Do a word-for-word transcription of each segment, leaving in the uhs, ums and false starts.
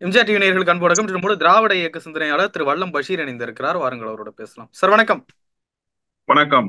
MGR TV நேயர்களுக்கு அன்பு வணக்கம். நம்மோடு திராவிட இயக்க சிந்தனையாளர் திரு வல்லம் பஷீர் இணைந்திருக்கிறார். வாருங்கள் அவரோட பேசலாம். சார் வணக்கம். வணக்கம்.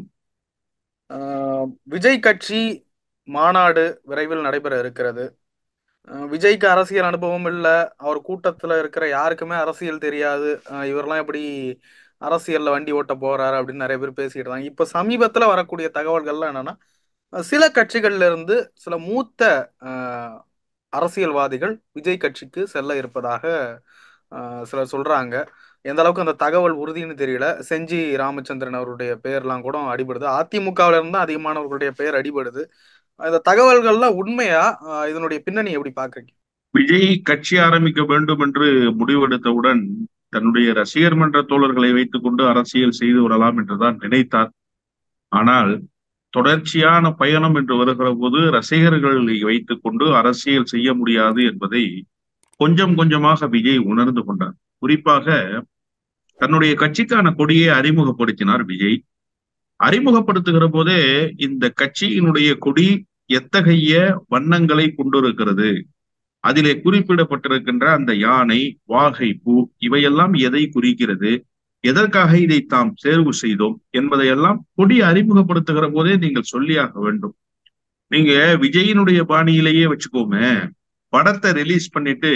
ஆஹ் விஜய் கட்சி மாநாடு விரைவில் நடைபெற இருக்கிறது. ஆஹ் விஜய்க்கு அரசியல் அனுபவம் இல்லை, அவர் கூட்டத்தில் இருக்கிற யாருக்குமே அரசியல் தெரியாது. ஆஹ் இவரெல்லாம் எப்படி அரசியல்ல வண்டி ஓட்ட போறாரு அப்படின்னு நிறைய பேர் பேசிட்டு இருந்தாங்க. இப்போ சமீபத்தில் வரக்கூடிய தகவல்கள்லாம் என்னன்னா, சில கட்சிகள்ல இருந்து சில மூத்த ஆஹ் அரசியல்வாதிகள் விஜய் கட்சிக்கு செல்ல இருப்பதாக ஆஹ் சிலர் சொல்றாங்க. எந்த அளவுக்கு அந்த தகவல் உறுதின்னு தெரியல. செஞ்சி ராமச்சந்திரன் அவருடைய பெயர்லாம் கூட அடிபடுது. அதிமுகவில இருந்து அதிகமானவர்களுடைய பெயர் அடிபடுது. இந்த தகவல்கள்லாம் உண்மையா? ஆஹ் இதனுடைய பின்னணி எப்படி பாக்குறீங்க? விஜய் கட்சி ஆரம்பிக்க வேண்டும் என்று முடிவெடுத்தவுடன் தன்னுடைய ரசிகர் மன்ற தோழர்களை வைத்துக் கொண்டு அரசியல் செய்து விடலாம் என்றுதான் நினைத்தார். ஆனால் தொடர்ச்சியான பயணம் என்று வருகிற போது ரசிகர்களை வைத்துக் கொண்டு அரசியல் செய்ய முடியாது என்பதை கொஞ்சம் கொஞ்சமாக விஜய் உணர்ந்து கொண்டார். குறிப்பாக தன்னுடைய கட்சிக்கான கொடியை அறிமுகப்படுத்தினார் விஜய். அறிமுகப்படுத்துகிற போதே இந்த கட்சியினுடைய கொடி எத்தகைய வண்ணங்களை கொண்டிருக்கிறது, அதிலே குறிப்பிடப்பட்டிருக்கின்ற அந்த யானை, வாகை பூ, இவையெல்லாம் எதை குறிக்கிறது, எதற்காக இதை தாம் தேர்வு செய்தோம் என்பதையெல்லாம் கொடி அறிமுகப்படுத்துகிற போதே நீங்கள் சொல்லியாக வேண்டும். நீங்க விஜயினுடைய பாணியிலேயே வச்சுக்கோமே, படத்தை ரிலீஸ் பண்ணிட்டு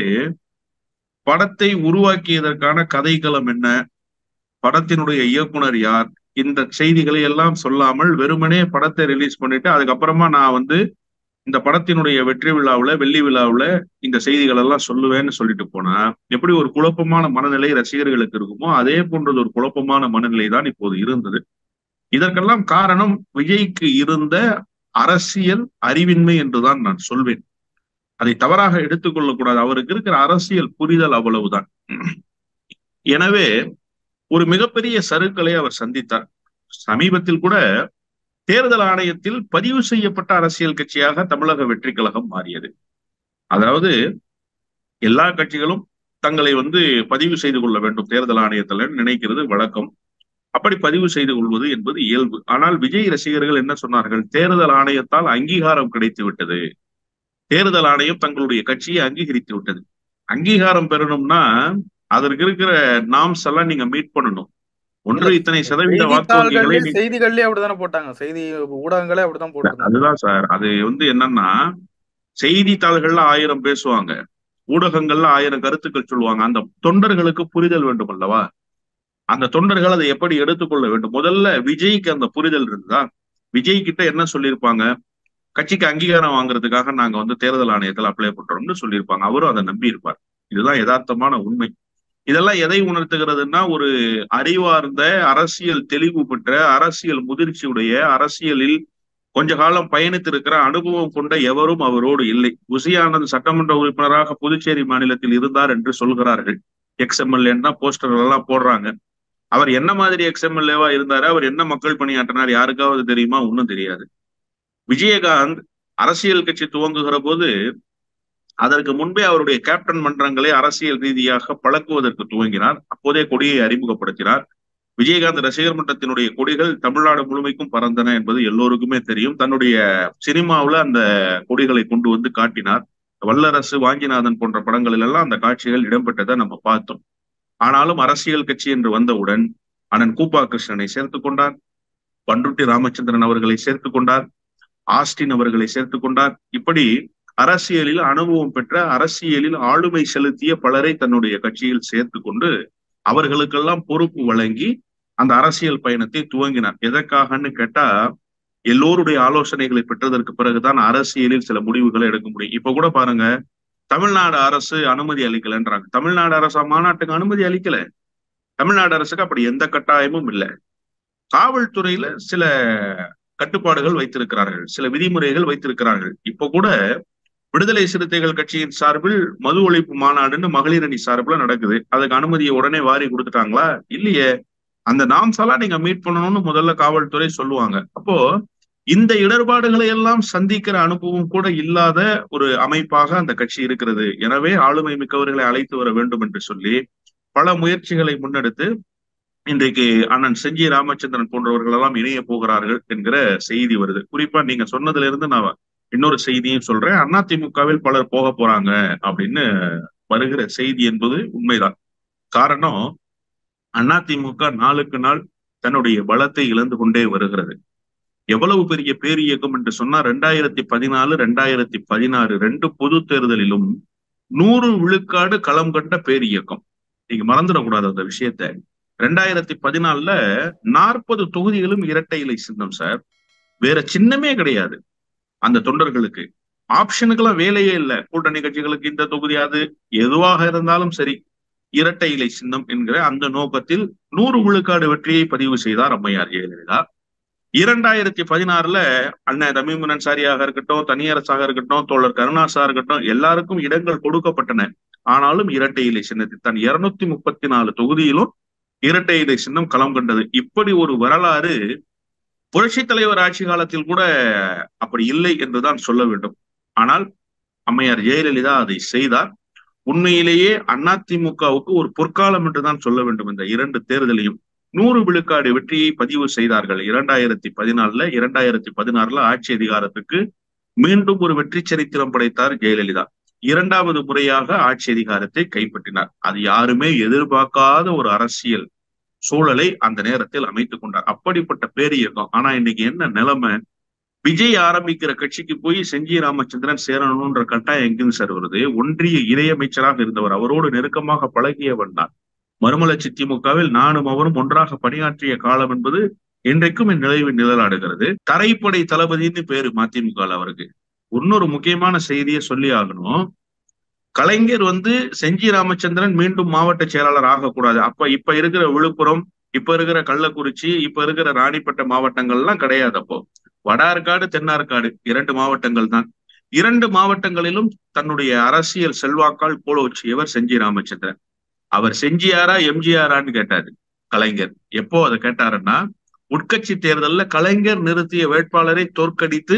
படத்தை உருவாக்கியதற்கான கதைக்களம் என்ன, படத்தினுடைய இயக்குனர் யார், இந்த செய்திகளை எல்லாம் சொல்லாமல் வெறுமனே படத்தை ரிலீஸ் பண்ணிட்டு அதுக்கப்புறமா நான் வந்து இந்த படத்தினுடைய வெற்றி விழாவுல, வெள்ளி விழாவுல இந்த செய்திகள் எல்லாம் சொல்லுவேன்னு சொல்லிட்டு போனா எப்படி ஒரு குழப்பமான மனநிலை ரசிகர்களுக்கு இருக்குமோ அதே போன்றது ஒரு குழப்பமான மனநிலை தான் இப்போது இருந்தது. இதற்கெல்லாம் காரணம் விஜய்க்கு இருந்த அரசியல் அறிவின்மை என்றுதான் நான் சொல்வேன். அதை தவறாக எடுத்துக்கொள்ளக்கூடாது. அவருக்கு இருக்கிற அரசியல் புரிதல் அவ்வளவுதான். எனவே ஒரு மிகப்பெரிய சறுக்கலை அவர் சந்தித்தார். சமீபத்தில் கூட தேர்தல் ஆணையத்தில் பதிவு செய்யப்பட்ட அரசியல் கட்சியாக தமிழக வெற்றி கழகம் மாறியது. அதாவது எல்லா கட்சிகளும் தங்களை வந்து பதிவு செய்து கொள்ள வேண்டும் தேர்தல் ஆணையத்தில் நினைக்கிறது வழக்கம். அப்படி பதிவு செய்து கொள்வது என்பது இயல்பு. ஆனால் விஜய் ரசிகர்கள் என்ன சொன்னார்கள்? தேர்தல் ஆணையத்தால் அங்கீகாரம் கிடைத்து விட்டது, தேர்தல் ஆணையம் தங்களுடைய கட்சியை அங்கீகரித்து விட்டது. அங்கீகாரம் பெறணும்னா அதற்கு இருக்கிற நாம்ஸ் எல்லாம் நீங்க மீட் பண்ணணும். இல்ல, ஒன்று இத்தனை சதவீத வாக்கு வங்கிகளை செய்தித்தாள்கள்லயே செய்திகள்லயே அப்படித்தானே போட்டாங்க. செய்தி ஊடகங்களே அப்படித்தான் போட்டிருந்தாங்க. அதுதான் சார். அது வந்து என்னன்னா, செய்தித்தாள்கள்ல ஆயிரம் பேசுவாங்க, ஊடகங்கள்ல ஆயிரம் கருத்துக்கள் சொல்லுவாங்க. அந்த தொண்டர்களுக்கு புரிதல் வேண்டும் அல்லவா? அந்த தொண்டர்கள் அதை எப்படி எடுத்துக்கொள்ள வேண்டும்? முதல்ல விஜய்க்கு அந்த புரிதல் இருந்தா விஜய் கிட்ட என்ன சொல்லியிருப்பாங்க? கட்சிக்கு அங்கீகாரம் வாங்குறதுக்காக நாங்க வந்து தேர்தல் ஆணையத்தில் அப்ளை பண்றோம்னு சொல்லியிருப்பாங்க. அவரும் அதை நம்பி இருப்பார். இதுதான் யதார்த்தமான உண்மை. இதெல்லாம் எதை உணர்த்துகிறதுனா, ஒரு அறிவார்ந்த, அரசியல் தெளிவு பெற்ற, அரசியல் முதிர்ச்சியுடைய, அரசியலில் கொஞ்ச காலம் பயணித்திருக்கிற அனுபவம் கொண்ட எவரும் அவரோடு இல்லை. புசி ஆனந்த் சட்டமன்ற உறுப்பினராக புதுச்சேரி மாநிலத்தில் இருந்தார் என்று சொல்கிறார்கள். எக்ஸ்எம்எல்ஏன்னு தான் போஸ்டர் எல்லாம் போடுறாங்க. அவர் என்ன மாதிரி எக்ஸ்எம்எல்ஏவா இருந்தாரு, அவர் என்ன மக்கள் பணியாற்றினார், யாருக்காவது தெரியுமா? ஒன்னும் தெரியாது. விஜயகாந்த் அரசியல் கட்சி துவங்குகிற போது அதற்கு முன்பே அவருடைய கேப்டன் மன்றங்களை அரசியல் ரீதியாக பழக்குவதற்கு துவங்கினார். அப்போதே கொடியை அறிமுகப்படுத்தினார். விஜயகாந்த் ரசிகர் மன்றத்தினுடைய கொடிகள் தமிழ்நாடு முழுமைக்கும் பறந்தன என்பது எல்லோருக்குமே தெரியும். தன்னுடைய சினிமாவில் அந்த கொடிகளை கொண்டு வந்து காட்டினார். வல்லரசு, வாஞ்சிநாதன் போன்ற படங்களில் எல்லாம் அந்த காட்சிகள் இடம்பெற்றதை நம்ம பார்த்தோம். ஆனாலும் அரசியல் கட்சி என்று வந்தவுடன் அண்ணன் கூப்பா கிருஷ்ணனை சேர்த்துக் கொண்டார், பண்ருட்டி ராமச்சந்திரன் அவர்களை சேர்த்துக் கொண்டார், ஆஸ்டின் அவர்களை சேர்த்துக் கொண்டார். இப்படி அரசியலில் அனுபவம் பெற்ற, அரசியலில் ஆளுமை செலுத்திய பலரை தன்னுடைய கட்சியில் சேர்த்து கொண்டு அவர்களுக்கெல்லாம் பொறுப்பு வழங்கி அந்த அரசியல் பயணத்தை துவங்கினார். எதற்காகன்னு கேட்டா, எல்லோருடைய ஆலோசனைகளை பெற்றதற்கு பிறகுதான் அரசியலில் சில முடிவுகளை எடுக்க முடியும். இப்ப கூட பாருங்க, தமிழ்நாடு அரசு அனுமதி அளிக்கலன்றாங்க. தமிழ்நாடு அரசு மாநாட்டுக்கு அனுமதி அளிக்கல. தமிழ்நாடு அரசுக்கு அப்படி எந்த கட்டாயமும் இல்லை. காவல்துறையில சில கட்டுப்பாடுகள் வைத்திருக்கிறார்கள், சில விதிமுறைகள் வைத்திருக்கிறார்கள். இப்ப கூட விடுதலை சிறுத்தைகள் கட்சியின் சார்பில் மது ஒழிப்பு மாநாடுன்னு மகளிர் அணி சார்பில் நடக்குது. அதுக்கு அனுமதியை உடனே வாரி கொடுத்துட்டாங்களா? இல்லையே. அந்த நாம்ஸெல்லாம் நீங்க மீட் பண்ணணும்னு முதல்ல காவல்துறை சொல்லுவாங்க. அப்போ இந்த இடர்பாடுகளை எல்லாம் சந்திக்கிற அனுபவம் கூட இல்லாத ஒரு அமைப்பாக அந்த கட்சி இருக்கிறது. எனவே ஆளுமை மிக்கவர்களை அழைத்து வர வேண்டும் என்று சொல்லி பல முயற்சிகளை முன்னெடுத்து இன்றைக்கு அண்ணன் செஞ்சி ராமச்சந்திரன் போன்றவர்கள் எல்லாம் இணைய போகிறார்கள் என்கிற செய்தி வருது. குறிப்பா நீங்க சொன்னதுல இருந்து நான் இன்னொரு செய்தியும் சொல்றேன். அதிமுகவில் பலர் போக போறாங்க அப்படின்னு வருகிற செய்தி என்பது உண்மைதான். காரணம், அதிமுக நாளுக்கு நாள் தன்னுடைய பலத்தை இழந்து கொண்டே வருகிறது. எவ்வளவு பெரிய பேர் இயக்கம் என்று சொன்னா, ரெண்டாயிரத்தி பதினாலு ரெண்டாயிரத்தி பதினாறு ரெண்டு பொது தேர்தலிலும் நூறு விழுக்காடு களம் கண்ட பேர் இயக்கம். நீங்க மறந்துடக்கூடாது அந்த விஷயத்த. ரெண்டாயிரத்தி பதினாலுல நாற்பது தொகுதிகளும் இரட்டை இலை சின்னம் சார். வேற சின்னமே கிடையாது. அந்த தொண்டர்களுக்கு ஆப்ஷனுக்கெல்லாம் வேலையே இல்லை. கூட்டணி கட்சிகளுக்கு இந்த தொகுதி அது எதுவாக இருந்தாலும் சரி, இரட்டை இலை சின்னம் என்கிற அந்த நோக்கத்தில் நூறு விழுக்காடு வெற்றியை பதிவு செய்தார் அம்மையார் ஜெயலலிதா. இரண்டாயிரத்தி பதினாறுல அண்ணன் தமிமுன் அன்சாரியாக இருக்கட்டும், தனியரசாக இருக்கட்டும், தோழர் கருணாசா இருக்கட்டும், எல்லாருக்கும் இடங்கள் கொடுக்கப்பட்டன. ஆனாலும் இரட்டை இலை சின்னத்தில் தான் இருநூத்தி முப்பத்தி நாலு தொகுதியிலும் இரட்டை இலை சின்னம் களம் கண்டது. இப்படி ஒரு வரலாறு புரட்சி தலைவர் ஆட்சி காலத்தில் கூட அப்படி இல்லை என்றுதான் சொல்ல வேண்டும். ஆனால் அம்மையார் ஜெயலலிதா அதை செய்தார். உண்மையிலேயே அதிமுகவுக்கு ஒரு பொற்காலம் என்றுதான் சொல்ல வேண்டும். இந்த இரண்டு தேர்தலையும் நூறு விழுக்காடு வெற்றியை பதிவு செய்தார்கள். இரண்டாயிரத்தி பதினாலுல இரண்டாயிரத்தி பதினாறுல ஆட்சி அதிகாரத்துக்கு மீண்டும் ஒரு வெற்றி சரித்திரம் படைத்தார் ஜெயலலிதா. இரண்டாவது முறையாக ஆட்சி அதிகாரத்தை கைப்பற்றினார். அது யாருமே எதிர்பார்க்காத ஒரு அரசியல் சூழலை அந்த நேரத்தில் அமைத்துக் கொண்டார். அப்படிப்பட்ட பேர் இயக்கம். ஆனா இன்னைக்கு என்ன நிலைமை? விஜய் ஆரம்பிக்கிற கட்சிக்கு போய் செஞ்சி ராமச்சந்திரன் சேரணும்ன்ற கட்டாயம் எங்கிருந்து சார் வருது? ஒன்றிய இணையமைச்சராக இருந்தவர், அவரோடு நெருக்கமாக பழகியவன் தான். மறுமலர்ச்சி திமுகவில் நானும் அவரும் ஒன்றாக பணியாற்றிய காலம் என்பது இன்றைக்கும் என் நிலைவில் நிழலாடுகிறது. தரைப்படை தளபதினு பேரு மதிமுக அவருக்கு. இன்னொரு முக்கியமான செய்தியை சொல்லி ஆகணும். கலைஞர் வந்து செஞ்சி ராமச்சந்திரன் மீண்டும் மாவட்ட செயலாளர் ஆகக்கூடாது. அப்ப இப்ப இருக்கிற விழுப்புரம், இப்ப இருக்கிற கள்ளக்குறிச்சி, இப்ப இருக்கிற ராணிப்பேட்டை மாவட்டங்கள்லாம் கிடையாது. அப்போ வடார்காடு, தென்னார்காடு இரண்டு மாவட்டங்கள் தான். இரண்டு மாவட்டங்களிலும் தன்னுடைய அரசியல் செல்வாக்கால் போலோச்சியவர் செஞ்சி ராமச்சந்திரன். அவர் செஞ்சியாரா எம்ஜிஆரான்னு கேட்டாரு கலைஞர். எப்போ அதை கேட்டாருன்னா, உட்கட்சி தேர்தல்ல கலைஞர் நிறுத்திய வேட்பாளரை தோற்கடித்து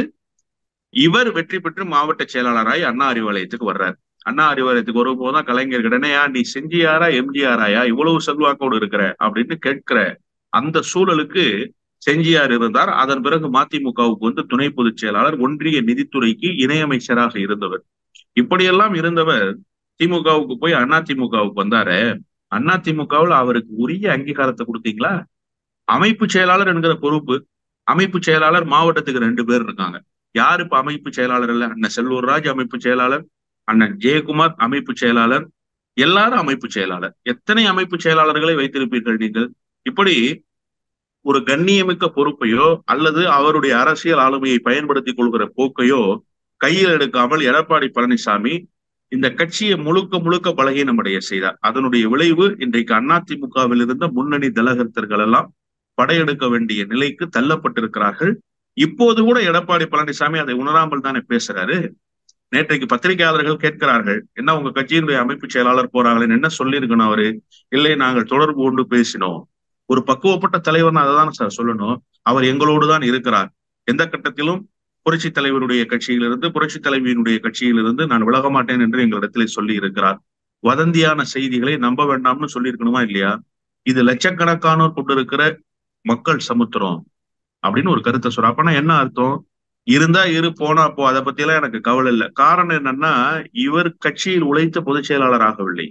இவர் வெற்றி பெற்று மாவட்ட செயலாளராய் அண்ணா அறிவாலயத்துக்கு வர்றாரு. அண்ணா அறிவாலயத்துக்கு வரும்போதுதான் கலைஞர் கிடனையா நீ செஞ்சியாரா எம்ஜிஆராயா இவ்வளவு செல்வாக்கோடு இருக்கிற அப்படின்னு கேட்கிற அந்த சூழலுக்கு செஞ்சியார் இருந்தார். அதன் பிறகு மதிமுகவுக்கு வந்து துணை பொதுச் செயலாளர், ஒன்றிய நிதித்துறைக்கு இணையமைச்சராக இருந்தவர். இப்படியெல்லாம் இருந்தவர் திமுகவுக்கு போய் அதிமுகவுக்கு வந்தாரு. அதிமுகவில் அவருக்கு உரிய அங்கீகாரத்தை கொடுத்தீங்களா? அமைப்பு செயலாளர் என்கிற பொறுப்பு, அமைப்பு செயலாளர் மாவட்டத்துக்கு ரெண்டு பேர் இருக்காங்க. யாரு இப்ப அமைப்பு செயலாளர் இல்ல? அண்ணன் செல்லூர் ராஜ் அமைப்பு செயலாளர், அண்ணன் ஜெயக்குமார் அமைப்பு செயலாளர், எல்லாரும் அமைப்பு செயலாளர். எத்தனை அமைப்பு செயலாளர்களை வைத்திருப்பீர்கள் நீங்கள்? இப்படி ஒரு கண்ணியமிக்க பொறுப்பையோ அல்லது அவருடைய அரசியல் ஆளுமையை பயன்படுத்திக் கொள்கிற போக்கையோ கையில் எடுக்காமல் எடப்பாடி பழனிசாமி இந்த கட்சியை முழுக்க முழுக்க பலகீனமடைய செய்தார். அதனுடைய விளைவு இன்றைக்கு அதிமுகவில் இருந்த முன்னணி தலகர்த்தர்கள் எல்லாம் படையெடுக்க வேண்டிய நிலைக்கு தள்ளப்பட்டிருக்கிறார்கள். இப்போது கூட எடப்பாடி பழனிசாமி அதை உணராமல் தானே பேசுறாரு. நேற்றைக்கு பத்திரிகையாளர்கள் கேட்கிறார்கள், என்ன உங்க கட்சியினுடைய அமைப்பு செயலாளர் போறாங்களேன்னு என்ன சொல்லியிருக்கணும் அவரு? இல்லை, நாங்கள் தொடர்பு கொண்டு பேசினோம். ஒரு பக்குவப்பட்ட தலைவர்னு அதை தானே சார் சொல்லணும். அவர் எங்களோடு தான் இருக்கிறார். எந்த கட்டத்திலும் புரட்சி தலைவருடைய கட்சியிலிருந்து புரட்சி தலைவியினுடைய கட்சியிலிருந்து நான் விலக மாட்டேன் என்று எங்களிடத்திலே சொல்லி இருக்கிறார். வதந்தியான செய்திகளை நம்ப வேண்டாம்னு சொல்லியிருக்கணுமா இல்லையா? இது லட்சக்கணக்கானோர் கொண்டிருக்கிற மக்கள் சமுத்திரம் அப்படின்னு ஒரு கருத்தை சொல்ற. அப்பனா என்ன அர்த்தம்? இருந்தா இரு, போனா போ, அதை பத்தி எல்லாம் எனக்கு கவலை இல்லை. காரணம் என்னன்னா, இவர் கட்சியில் உழைத்த பொதுச் செயலாளர் ஆகவில்லை.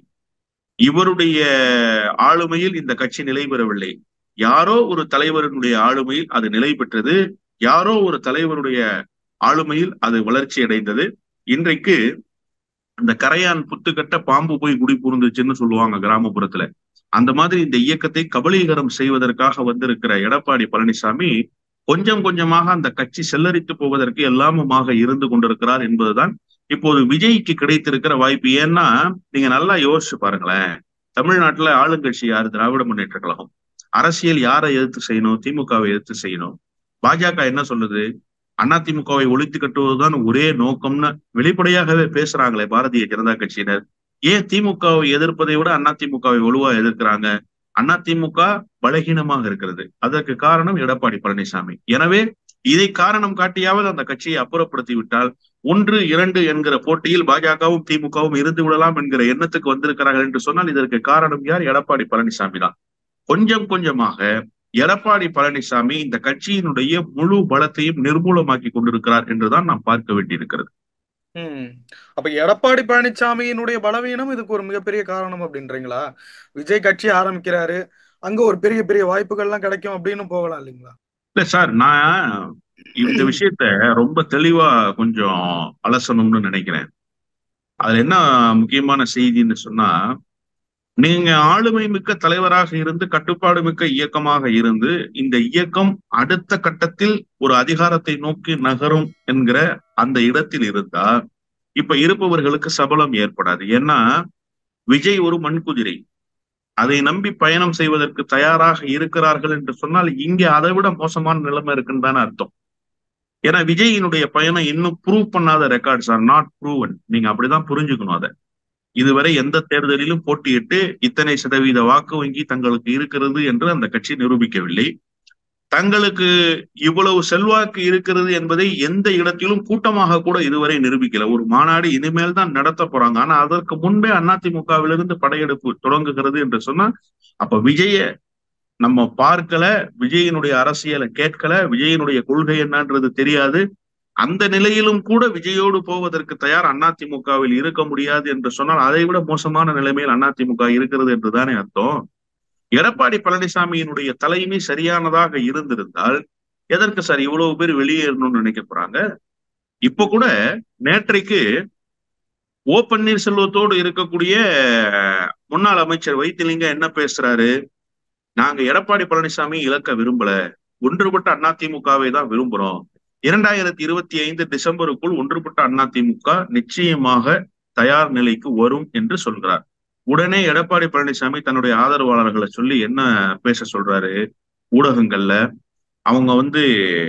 இவருடைய ஆளுமையில் இந்த கட்சி நிலை பெறவில்லை. யாரோ ஒரு தலைவருடைய ஆளுமையில் அது நிலை பெற்றது. யாரோ ஒரு தலைவருடைய ஆளுமையில் அது வளர்ச்சி அடைந்தது. இன்றைக்கு அந்த கரையான் புத்துக்கட்ட பாம்பு போய் குடி புரிந்துச்சுன்னு சொல்லுவாங்க கிராமப்புறத்துல. அந்த மாதிரி இந்த இயக்கத்தை கபலீகரம் செய்வதற்காக வந்திருக்கிற எடப்பாடி பழனிசாமி கொஞ்சம் கொஞ்சமாக அந்த கட்சி செல்லரித்து போவதற்கு எல்லாமுமாக இருந்து கொண்டிருக்கிறார் என்பதுதான் இப்போது விஜய்க்கு கிடைத்திருக்கிற வாய்ப்பு. ஏன்னா நீங்க நல்லா யோசிச்சு பாருங்களேன், தமிழ்நாட்டுல ஆளுங்கட்சி யாரு? திராவிட முன்னேற்ற கழகம். அரசியல் யாரை எதிர்த்து செய்யணும்? திமுகவை எதிர்த்து செய்யணும். பாஜக என்ன சொல்லுது? அதிமுகவை ஒழித்து கட்டுவதுதான் ஒரே நோக்கம்னு வெளிப்படையாகவே பேசுறாங்களே பாரதிய ஜனதா கட்சியினர். ஏன் திமுகவை எதிர்ப்பதை விட அதிமுகவை வலுவா எதிர்க்கிறாங்க? அதிமுக பலகீனமாக இருக்கிறது. அதற்கு காரணம் எடப்பாடி பழனிசாமி. எனவே இதை காரணம் காட்டியாவது அந்த கட்சியை அப்புறப்படுத்தி விட்டால் ஒன்று இரண்டு என்கிற போட்டியில் பாஜகவும் திமுகவும் இருந்து விடலாம் என்கிற எண்ணத்துக்கு வந்திருக்கிறார்கள் என்று சொன்னால் இதற்கு காரணம் யார்? எடப்பாடி பழனிசாமி தான். கொஞ்சம் கொஞ்சமாக எடப்பாடி பழனிசாமி இந்த கட்சியினுடைய முழு பலத்தையும் நிர்மூலமாக்கி கொண்டிருக்கிறார் என்றுதான் நாம் பார்க்க வேண்டியிருக்கிறது. ம். அப்ப எடப்பாடி பழனிசாமியினுடைய பலவீனம் இதுக்கு ஒரு மிகப்பெரிய காரணம் அப்படின்றீங்களா? விஜய் கட்சி ஆரம்பிக்கிறாரு, அங்க ஒரு பெரிய பெரிய வாய்ப்புகள்லாம் கிடைக்கும் அப்படின்னு போகலாம் இல்லைங்களா? இல்ல சார், நான் இந்த விஷயத்த ரொம்ப தெளிவா கொஞ்சம் அலசணும்னு நினைக்கிறேன். அதுல என்ன முக்கியமான செய்தின்னு சொன்னா, நீங்க ஆளுமை மிக்க தலைவராக இருந்து கட்டுப்பாடு மிக்க இயக்கமாக இருந்து இந்த இயக்கம் அடுத்த கட்டத்தில் ஒரு அதிகாரத்தை நோக்கி நகரும் என்கிற அந்த இடத்தில் இருந்தா இப்ப இருப்பவர்களுக்கு சபலம் ஏற்படாது. ஏன்னா விஜய் ஒரு மண்குதிரை, அதை நம்பி பயணம் செய்வதற்கு தயாராக இருக்கிறார்கள் என்று சொன்னால் இங்கே அதை விட மோசமான நிலைமை இருக்குன்னு தானே அர்த்தம். ஏன்னா விஜயினுடைய பயணம் இன்னும் ப்ரூவ் பண்ணாத ரெக்கார்ட்ஸ் ஆர் நாட் ப்ரூவன். நீங்க அப்படிதான் புரிஞ்சுக்கணும் அதை. இதுவரை எந்த தேர்தலிலும் போட்டியிட்டு இத்தனை சதவீத வாக்கு வங்கி தங்களுக்கு இருக்கிறது என்று அந்த கட்சி நிரூபிக்கவில்லை. தங்களுக்கு இவ்வளவு செல்வாக்கு இருக்கிறது என்பதை எந்த இடத்திலும் கூட்டமாக கூட இதுவரை நிரூபிக்கல. ஒரு மாநாடு இனிமேல் தான் நடத்த போறாங்க. ஆனா அதற்கு முன்பே அதிமுகவிலிருந்து படையெடுப்பு தொடங்குகிறது என்று சொன்னா அப்ப விஜய நம்ம பார்க்கல, விஜயினுடைய அரசியலை கேட்கல, விஜயினுடைய கொள்கை என்னன்றது தெரியாது. அந்த நிலையிலும் கூட விஜயோடு போவதற்கு தயார் அதிமுகவில் இருக்க முடியாது என்று சொன்னால் அதை விட மோசமான நிலைமையில் அதிமுக இருக்கிறது என்றுதானே அர்த்தம். எடப்பாடி பழனிசாமியினுடைய தலைமை சரியானதாக இருந்திருந்தால் எதற்கு சார் இவ்வளவு பேர் வெளியேறணும்னு நினைக்க போறாங்க? இப்ப கூட நேற்றைக்கு ஓ பன்னீர்செல்வத்தோடு இருக்கக்கூடிய முன்னாள் அமைச்சர் வைத்திலிங்கம் என்ன பேசுறாரு? நாங்க எடப்பாடி பழனிசாமி இழக்க விரும்பல, ஒன்றுபட்ட அதிமுகவை தான் விரும்புறோம். இரண்டாயிரத்தி இருபத்தி ஐந்து டிசம்பருக்குள் ஒன்றுபட்ட அதிமுக நிச்சயமாக தயார் நிலைக்கு வரும் என்று சொல்கிறார். உடனே எடப்பாடி பழனிசாமி தன்னுடைய ஆதரவாளர்களை சொல்லி என்ன பேச சொல்றாரு ஊடகங்கள்ல? அவங்க வந்து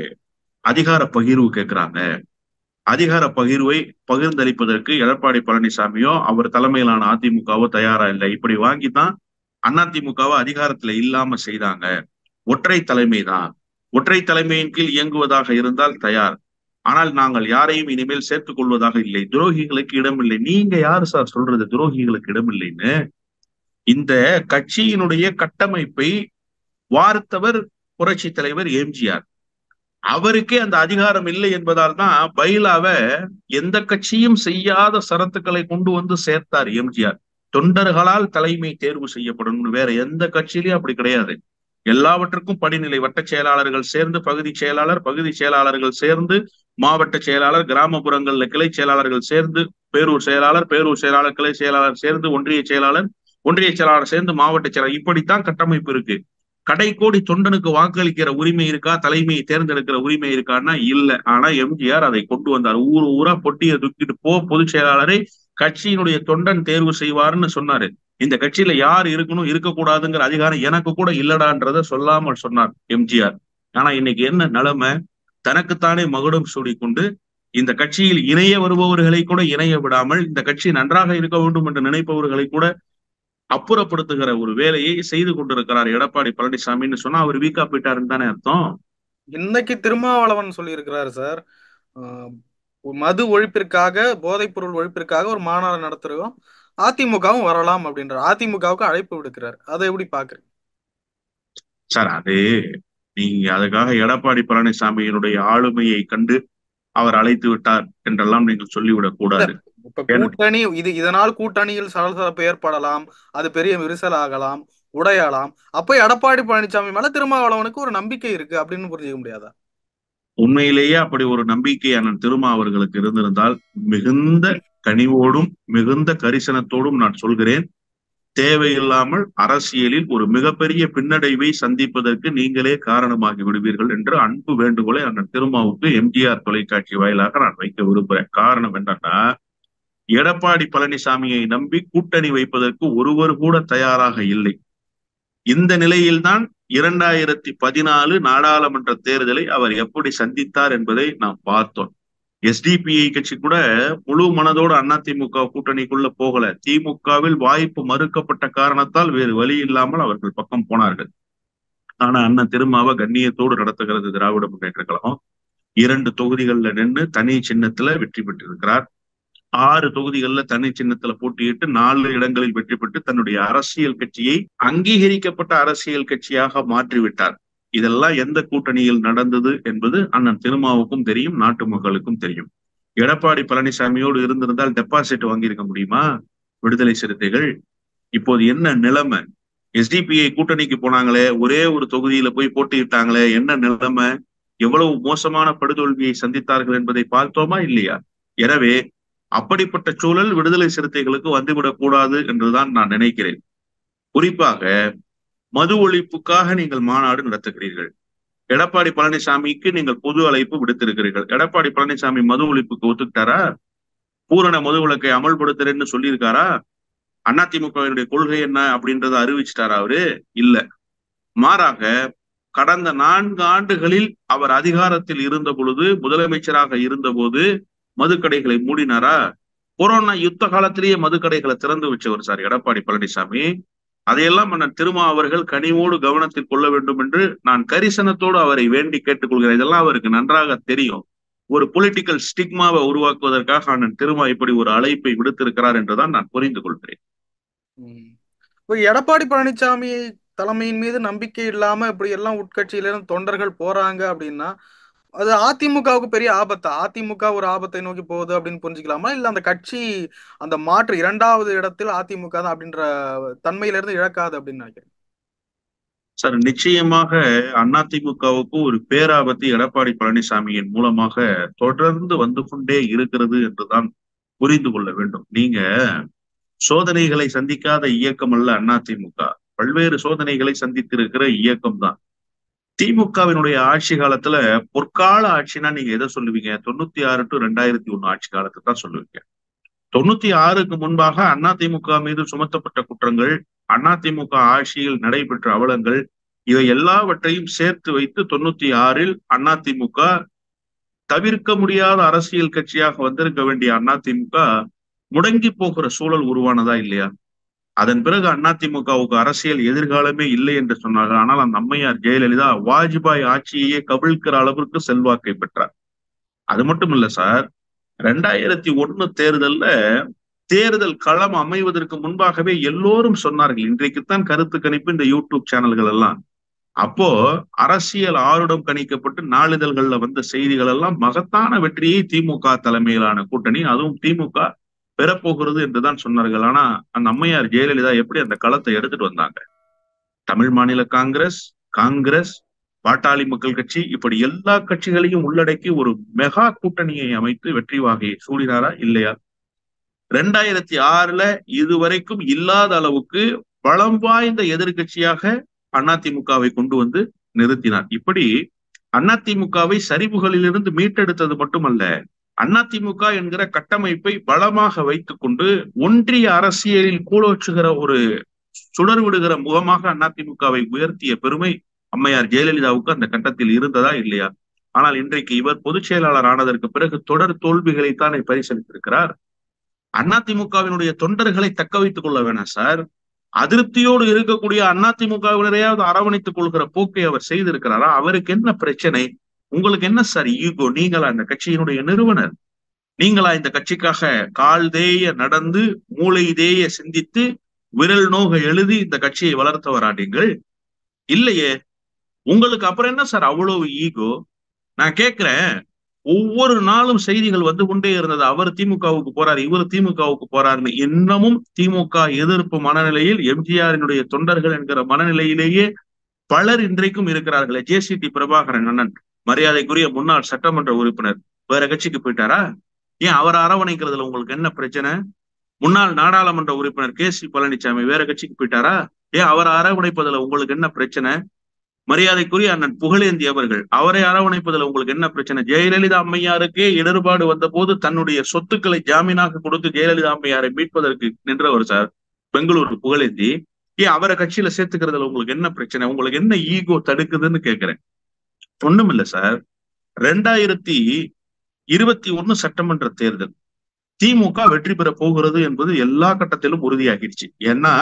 அதிகார பகிர்வு கேட்கிறாங்க. அதிகார பகிர்வை பகிர்ந்தளிப்பதற்கு எடப்பாடி பழனிசாமியோ அவர் தலைமையிலான அதிமுகவோ தயாரா இல்லை. இப்படி வாங்கித்தான் அதிமுகவை அதிகாரத்துல இல்லாம செய்தாங்க. ஒற்றை தலைமை தான். ஒற்றை தலைமையின் கீழ் இயங்குவதாக இருந்தால் தயார். ஆனால் நாங்கள் யாரையும் இனிமேல் சேர்த்துக் கொள்வதாக இல்லை. துரோகிகளுக்கு இடமில்லை. நீங்க யாரு சார் சொல்றது துரோகிகளுக்கு இடமில்லைன்னு? இந்த கட்சியினுடைய கட்டமைப்பை வார்த்தவர் புரட்சி தலைவர் எம்ஜிஆர். அவருக்கே அந்த அதிகாரம் இல்லை என்பதால் தான் பைலாவ எந்த கட்சியும் செய்யாத சரத்துக்களை கொண்டு வந்து சேர்த்தார் எம்ஜிஆர். தொண்டர்களால் தலைமை தேர்வு செய்யப்படணும். வேற எந்த கட்சியிலையும் அப்படி கிடையாது. எல்லாவற்றுக்கும் படிநிலை வட்ட செயலாளர்கள் சேர்ந்து பகுதி செயலாளர், பகுதி செயலாளர்கள் சேர்ந்து மாவட்ட செயலாளர், கிராமப்புறங்கள்ல கிளை செயலாளர்கள் சேர்ந்து பேரூர் செயலாளர், பேரூர் செயலாளர் கிளை செயலாளர் சேர்ந்து ஒன்றிய செயலாளர், ஒன்றிய செயலாளர் சேர்ந்து மாவட்ட செயலாளர். இப்படித்தான் கட்டமைப்பு இருக்கு. கடைக்கோடி தொண்டனுக்கு வாக்களிக்கிற உரிமை இருக்கா, தலைமையை தேர்ந்தெடுக்கிற உரிமை இருக்கான்னா இல்ல. ஆனா எம்ஜிஆர் அதை கொண்டு வந்தார். ஊர் ஊரா பொட்டியை தூக்கிட்டு போ, பொதுச் செயலாளரை கட்சியினுடைய தொண்டன் தேர்வு செய்வாருன்னு சொன்னாரு. இந்த கட்சியில யார் இருக்கணும் இருக்கக்கூடாதுங்கிற அதிகாரம் எனக்கு கூட இல்லடான்றத சொல்லாமல் சொன்னார் எம்ஜிஆர். ஆனா இன்னைக்கு என்ன நிலைமை? தனக்குத்தானே மகுடம் சூடிக்கொண்டு இந்த கட்சியில் இணைய வருபவர்களை கூட இணைய விடாமல், இந்த கட்சி நன்றாக இருக்க வேண்டும் என்று நினைப்பவர்களை கூட அப்புறப்படுத்துகிற ஒரு வேலையை செய்து கொண்டிருக்கிறார் எடப்பாடி பழனிசாமின்னு சொன்னா அவர் வீக்கா போயிட்டாருன்னு தானே அர்த்தம். இன்னைக்கு திருமாவளவன் சொல்லியிருக்கிறாரு சார், ஆஹ், மது ஒழிப்பிற்காக, போதைப் பொருள் ஒழிப்பிற்காக ஒரு மாநாடு நடத்துறோம், அதிமுகவும் வரலாம் அப்படின்றார். அதிமுகவுக்கு அழைப்பு விடுக்கிறார். அதை எப்படி பாக்குறீங்க? சார் அது நீங்க அதுக்காக எடப்பாடி பழனிசாமியினுடைய ஆளுமையை கண்டு அவர் அழைத்து விட்டார் என்றெல்லாம் நீங்கள் சொல்லிவிடக் இல்ல, கூடாது. இப்ப கூட்டணி இது இதனால் கூட்டணியில் சலசலப்பு ஏற்படலாம், அது பெரிய விரிசல் ஆகலாம், உடையலாம். அப்ப எடப்பாடி பழனிசாமி மேல திருமாவளவனுக்கு ஒரு நம்பிக்கை இருக்கு அப்படின்னு புரிஞ்சுக்க முடியாதா? உண்மையிலேயே அப்படி ஒரு நம்பிக்கை அண்ணன் திருமா அவர்களுக்கு இருந்திருந்தால் மிகுந்த கனிவோடும் மிகுந்த கரிசனத்தோடும் நான் சொல்கிறேன், தேவையில்லாமல் அரசியலில் ஒரு மிகப்பெரிய பின்னடைவை சந்திப்பதற்கு நீங்களே காரணமாகி விடுவீர்கள் என்று அன்பு வேண்டுகோளை அண்ணன் திருமாவுக்கு எம்ஜிஆர் தொலைக்காட்சி வாயிலாக நான் வைக்க விரும்புகிறேன். காரணம் என்னன்னா, எடப்பாடி பழனிசாமியை நம்பி கூட்டணி வைப்பதற்கு ஒருவர் கூட தயாராக இல்லை. இந்த நிலையில்தான் இரண்டாயிரத்தி பதினாலு நாடாளுமன்ற தேர்தலை அவர் எப்படி சந்தித்தார் என்பதை நாம் பார்த்தோம். எஸ்டிபிஐ கட்சி கூட முழு மனதோடு அதிமுக கூட்டணிக்குள்ள போகல. திமுகவில் வாய்ப்பு மறுக்கப்பட்ட காரணத்தால் வேறு வழி இல்லாமல் அவர்கள் பக்கம் போனார்கள். ஆனா அண்ணன் திருமாவை கண்ணியத்தோடு நடத்துகிறது திராவிட முன்னேற்ற கழகம். இரண்டு தொகுதிகள்ல நின்று தனி சின்னத்துல வெற்றி பெற்றிருக்கிறார். ஆறு தொகுதிகளில் தனி சின்னத்துல போட்டியிட்டு நாலு இடங்களில் வெற்றி பெற்று தன்னுடைய அரசியல் கட்சியை அங்கீகரிக்கப்பட்ட அரசியல் கட்சியாக மாற்றிவிட்டார். இதெல்லாம் எந்த கூட்டணியில் நடந்தது என்பது அண்ணன் திருமாவுக்கும் தெரியும், நாட்டு மக்களுக்கும் தெரியும். எடப்பாடி பழனிசாமியோடு இருந்திருந்தால் டெபாசிட் வாங்கியிருக்க முடியுமா விடுதலை சிறுத்தைகள்? இப்போது என்ன நிலைமை? எஸ்டிபிஐ கூட்டணிக்கு போனாங்களே, ஒரே ஒரு தொகுதியில போய் போட்டியிட்டாங்களே, என்ன நிலைமை? எவ்வளவு மோசமான படுதோல்வியை சந்தித்தார்கள் என்பதை பார்த்தோமா இல்லையா? எனவே அப்படிப்பட்ட சூழல் விடுதலை சிறுத்தைகளுக்கு வந்துவிடக் கூடாது என்றுதான் நான் நினைக்கிறேன். குறிப்பாக மது ஒழிப்புக்காக நீங்கள் மாநாடு நடத்துகிறீர்கள். எடப்பாடி பழனிசாமிக்கு நீங்கள் பொது அழைப்பு விடுத்திருக்கிறீர்கள். எடப்பாடி பழனிசாமி மது ஒழிப்புக்கு ஒத்துக்கிட்டாரா? பூரண மது விலக்கை அமல்படுத்துறேன்னு சொல்லியிருக்காரா? அதிமுகவினுடைய கொள்கை என்ன அப்படின்றத அறிவிச்சிட்டாரா அவரு? இல்ல. மாறாக கடந்த நான்கு ஆண்டுகளில் அவர் அதிகாரத்தில் இருந்த பொழுது, முதலமைச்சராக இருந்த போது மதுக்கடைகளை மூடினாரா? கொரோனா யுத்த காலத்திலேயே மதுக்கடைகளை திறந்து வச்சவர் சார் எடப்பாடி பழனிசாமி. அதையெல்லாம் அண்ணன் திருமா அவர்கள் கனிவோடு கவனத்தில் கொள்ள வேண்டும் என்று நான் கரிசனத்தோடு அவரை வேண்டி கேட்டுக்கொள்கிறேன். இதெல்லாம் அவருக்கு நன்றாக தெரியும். ஒரு பொலிட்டிக்கல் ஸ்டிக்மாவை உருவாக்குவதற்காக அண்ணன் திருமா இப்படி ஒரு அழைப்பை விடுத்திருக்கிறார் என்றுதான் நான் புரிந்து கொள்கிறேன். எடப்பாடி பழனிசாமி தலைமையின் மீது நம்பிக்கை இல்லாம இப்படி எல்லாம் உட்கட்சியில இருந்து தொண்டர்கள் போறாங்க அப்படின்னா அது அதிமுகவுக்கு பெரிய ஆபத்தா? அதிமுக ஒரு ஆபத்தை நோக்கி போகுது அப்படின்னு புரிஞ்சுக்கலாமா? இல்ல அந்த கட்சி அந்த மாற்று இரண்டாவது இடத்தில் அதிமுக தான் அப்படின்ற தன்மையில இருந்து இழக்காது அப்படின்னு நினைக்கிறேன். சார், நிச்சயமாக அதிமுகவுக்கு ஒரு பேராபத்து எடப்பாடி பழனிசாமியின் மூலமாக தொடர்ந்து வந்து கொண்டே இருக்கிறது என்றுதான் புரிந்து கொள்ள வேண்டும். நீங்க சோதனைகளை சந்திக்காத இயக்கம் அல்ல அதிமுக. பல்வேறு சோதனைகளை சந்தித்திருக்கிற இயக்கம் தான். திமுகவினுடைய ஆட்சி காலத்துல பொற்கால ஆட்சினா நீங்க எதை சொல்லுவீங்க? தொண்ணூத்தி ஆறு டு ரெண்டாயிரத்தி ஒண்ணு ஆட்சி காலத்தை தான் சொல்லுவீங்க. தொண்ணூத்தி ஆறுக்கு முன்பாக அதிமுக மீது சுமத்தப்பட்ட குற்றங்கள், அதிமுக ஆட்சியில் நடைபெற்ற அவலங்கள், இவை எல்லாவற்றையும் சேர்த்து வைத்து தொண்ணூத்தி ஆறில் அதிமுக தவிர்க்க முடியாத அரசியல் கட்சியாக வந்திருக்க வேண்டிய அதிமுக முடங்கி போகிற சூழல் உருவானதா இல்லையா? அதன் பிறகு அதிமுகவுக்கு அரசியல் எதிர்காலமே இல்லை என்று சொன்னார்கள். ஆனால் அந்த அம்மையார் ஜெயலலிதா வாஜ்பாய் ஆட்சியையே கவிழ்க்கிற அளவிற்கு செல்வாக்கை பெற்றார். அது மட்டும் இல்ல சார், ரெண்டாயிரத்தி ஒண்ணு தேர்தல்ல தேர்தல் களம் அமைவதற்கு முன்பாகவே எல்லோரும் சொன்னார்கள், இன்றைக்குத்தான் கருத்து கணிப்பு இந்த யூடியூப் சேனல்கள் எல்லாம். அப்போ அரசியல் ஆருடம் கணிக்கப்பட்டு நாளிதழ்கள்ல வந்த செய்திகள் எல்லாம் மகத்தான வெற்றியை திமுக தலைமையிலான கூட்டணி, அதுவும் திமுக பெறப்போகிறது என்றுதான் சொன்னார்கள். ஆனா அந்த அம்மையார் ஜெயலலிதா எப்படி அந்த களத்தை எடுத்துட்டு வந்தாங்க? தமிழ் மாநில காங்கிரஸ், காங்கிரஸ், பாட்டாளி மக்கள் கட்சி, இப்படி எல்லா கட்சிகளையும் உள்ளடக்கி ஒரு மெகா கூட்டணியை அமைத்து வெற்றி வாகையை சூடினாரா இல்லையா? ரெண்டாயிரத்தி ஆறுல இதுவரைக்கும் இல்லாத அளவுக்கு பலம் வாய்ந்த எதிர்கட்சியாக அதிமுகவை கொண்டு வந்து நிறுத்தினார். இப்படி அதிமுகவை சரிவுகளிலிருந்து மீட்டெடுத்தது மட்டுமல்ல, அதிமுக என்கிற கட்டமைப்பை பலமாக வைத்துக் கொண்டு ஒன்றிய அரசியலில் கூழோச்சுகிற ஒரு சுடர் விடுகிற முகமாக அதிமுகவை உயர்த்திய பெருமை அம்மையார் ஜெயலலிதாவுக்கு அந்த கட்டத்தில் இருந்ததா இல்லையா? ஆனால் இன்றைக்கு இவர் பொதுச் செயலாளர் ஆனதற்கு பிறகு தொடர் தோல்விகளைத்தானே பரிசீலித்திருக்கிறார். அதிமுகவினுடைய தொண்டர்களை தக்க வைத்துக் கொள்ள வேணாம் சார், அதிருப்தியோடு இருக்கக்கூடிய அதிமுகவினரையாவது அரவணைத்துக் கொள்கிற போக்கை அவர் செய்திருக்கிறாரா? அவருக்கு என்ன பிரச்சனை? உங்களுக்கு என்ன சார் ஈகோ? நீங்களா இந்த கட்சியினுடைய நிறுவனர்? நீங்களா இந்த கட்சிக்காக கால் தேய நடந்து மூளை தேய சிந்தித்து விரல் நோக எழுதி இந்த கட்சியை வளர்த்தவரா நீங்கள்? இல்லையே. உங்களுக்கு அப்புறம் என்ன சார் அவ்வளவு ஈகோ? நான் கேட்கிறேன், ஒவ்வொரு நாளும் செய்திகள் வந்து கொண்டே இருந்தது, அவர் திமுகவுக்கு போறாரு, இவர் திமுகவுக்கு போறாருன்னு. இன்னமும் திமுக எதிர்ப்பு மனநிலையில் எம்ஜிஆரினுடைய தொண்டர்கள் என்கிற மனநிலையிலேயே பலர் இன்றைக்கும் இருக்கிறார்களே. ஜே சி டி பிரபாகரன் அண்ணன், மரியாதைக்குரிய முன்னாள் சட்டமன்ற உறுப்பினர், வேற கட்சிக்கு போயிட்டாரா? ஏன் அவரை அரவணைக்கிறதுல உங்களுக்கு என்ன பிரச்சனை? முன்னாள் நாடாளுமன்ற உறுப்பினர் கே சி பழனிசாமி வேற கட்சிக்கு போயிட்டாரா? ஏன் அவரை அரவணைப்பதுல உங்களுக்கு என்ன பிரச்சனை? மரியாதைக்குரிய அண்ணன் புகழேந்தி அவர்கள், அவரை அரவணைப்பதில் உங்களுக்கு என்ன பிரச்சனை? ஜெயலலிதா அம்மையாருக்கே இடர்பாடு வந்த போது தன்னுடைய சொத்துக்களை ஜாமீனாக கொடுத்து ஜெயலலிதா அம்மையாரை மீட்பதற்கு நின்றவர் சார் பெங்களூரு புகழேந்தி. ஏன் அவரை கட்சியில சேர்த்துக்கிறதுல உங்களுக்கு என்ன பிரச்சனை? உங்களுக்கு என்ன ஈகோ தடுக்குதுன்னு கேட்கிறேன். ஒண்ணும் இல்ல சார், ரெண்டாயிரத்தி இருபத்தி ஒண்ணு சட்டமன்ற தேர்தல் திமுக வெற்றி பெற போகிறது என்பது எல்லா கட்டத்திலும் உறுதியாகிடுச்சு. ஏன்னா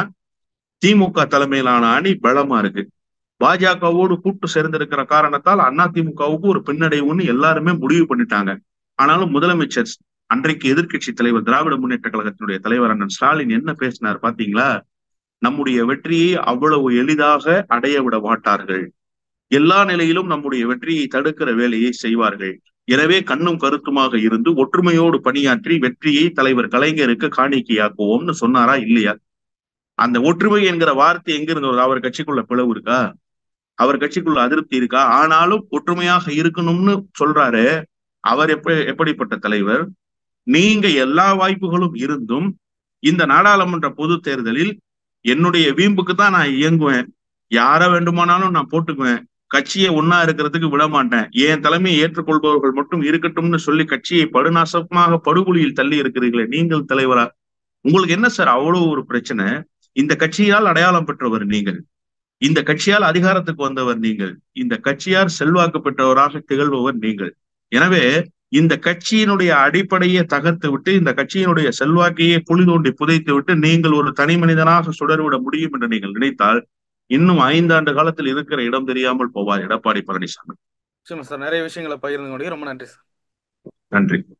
திமுக தலைமையிலான அணி பலமா இருக்கு. பாஜகவோடு கூட்டு சேர்ந்திருக்கிற காரணத்தால் அதிமுகவுக்கு ஒரு பின்னடைவுன்னு எல்லாருமே முடிவு பண்ணிட்டாங்க. ஆனாலும் முதலமைச்சர், அன்றைக்கு எதிர்கட்சி தலைவர், திராவிட முன்னேற்ற கழகத்தினுடைய தலைவர் அண்ணன் ஸ்டாலின் என்ன பேசினார் பாத்தீங்களா? நம்முடைய வெற்றியை அவ்வளவு எளிதாக அடைய விட மாட்டார்கள், எல்லா நிலையிலும் நம்முடைய வெற்றியை தடுக்கிற வேலையை செய்வார்கள். எனவே கண்ணும் கருத்துமாக இருந்து ஒற்றுமையோடு பணியாற்றி வெற்றியை தலைவர் கலைஞருக்கு காணிக்கையாக்குவோம்னு சொன்னாரா இல்லையா? அந்த ஒற்றுமை என்கிற வார்த்தை எங்க இருந்து வருது? அவர் கட்சிக்குள்ள பிளவு இருக்கா? அவர் கட்சிக்குள்ள அதிருப்தி இருக்கா? ஆனாலும் ஒற்றுமையாக இருக்கணும்னு சொல்றாரு. அவர் எப்ப எப்படிப்பட்ட தலைவர்? நீங்க எல்லா வாய்ப்புகளும் இருந்தும் இந்த நாடாளுமன்ற பொது தேர்தலில் என்னுடைய வீம்புக்கு தான் நான் இயங்குவேன், யார வேண்டுமானாலும் நான் போட்டுக்குவேன், கட்சியை ஒன்னா இருக்கிறதுக்கு விட மாட்டேன், என் தலைமையை ஏற்றுக்கொள்பவர்கள் மட்டும் இருக்கட்டும்னு சொல்லி கட்சியை படுநாசமாக படுகொலியில் தள்ளி இருக்கிறீர்களே நீங்கள் தலைவரா? உங்களுக்கு என்ன சார் அவ்வளவு ஒரு பிரச்சனை? இந்த கட்சியால் அடையாளம் பெற்றவர் நீங்கள், இந்த கட்சியால் அதிகாரத்துக்கு வந்தவர் நீங்கள், இந்த கட்சியால் செல்வாக்கு பெற்றவராக திகழ்பவர் நீங்கள். எனவே இந்த கட்சியினுடைய அடிப்படையை தகர்த்து விட்டு இந்த கட்சியினுடைய செல்வாக்கையே குழி தோண்டி புதைத்து விட்டு நீங்கள் ஒரு தனி மனிதனாக சுடர்விட முடியும் என்று நீங்கள் நினைத்தால் இன்னும் ஐந்தாண்டு காலத்தில் இருக்கிற இடம் தெரியாமல் போவார் எடப்பாடி பழனிசாமி. சார் நிறைய விஷயங்களை பகிர்ந்து கொண்டு ரொம்ப நன்றி சார். நன்றி.